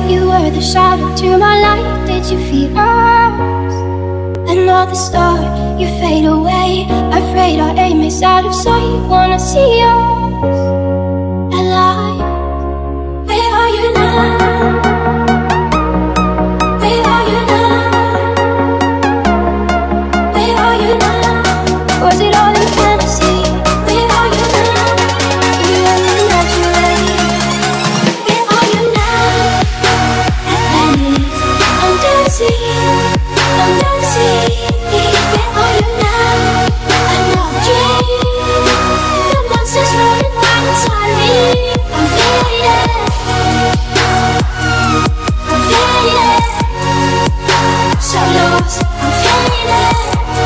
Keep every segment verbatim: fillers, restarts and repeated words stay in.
You were the shadow to my light. Did you feel us? Another star, you fade away. Afraid our aim is out of sight. Wanna see us alive. Where are you now? Where are you now? Where are you now? Was it all in fantasy? Where are you now? You only naturally. Where are you now? Atlantis, under the sea, under the sea. Where are you now? Another dream. The monsters running right inside me. I'm faded, I'm faded, so lost. I'm faded,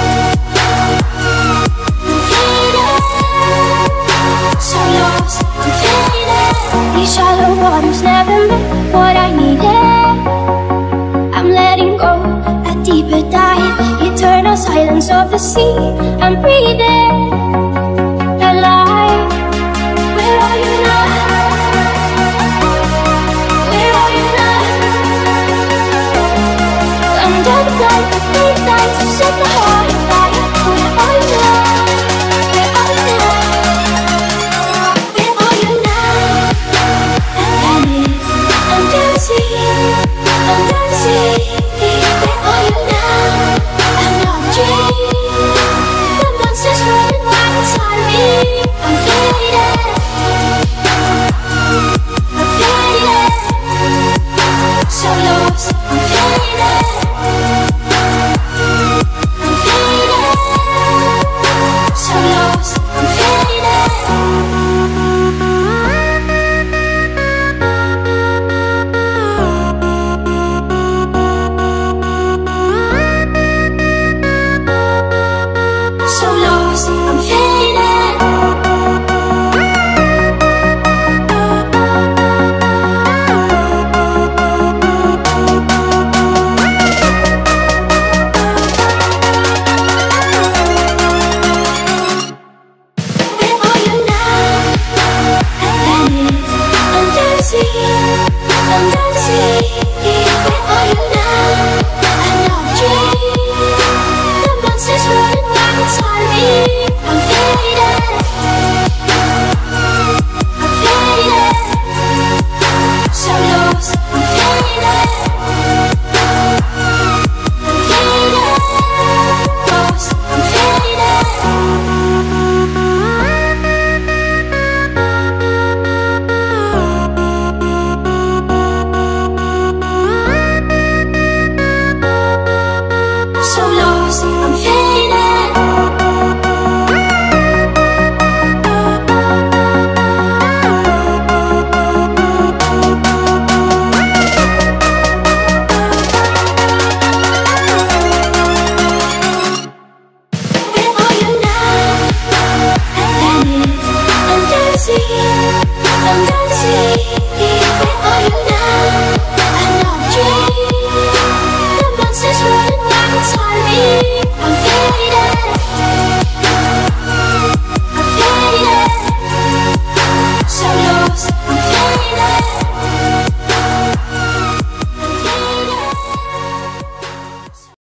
I'm faded, so lost. I'm faded. These shallow waters never meant what I needed. I'm letting go, a deeper dive. Eternal silence of the sea. I'm breathing.